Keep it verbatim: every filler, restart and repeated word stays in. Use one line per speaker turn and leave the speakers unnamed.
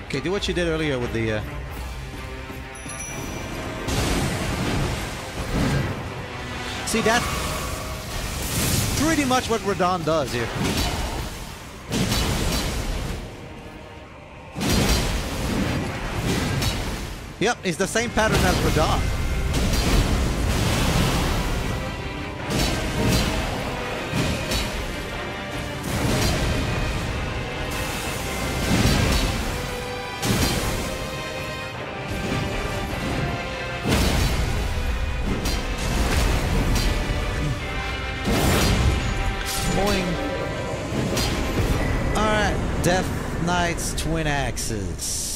Okay, do what you did earlier with the... Uh... See, that's pretty much what Radon does here. Yep, it's the same pattern as Radon. Alright, Death Knight's Twin Axes.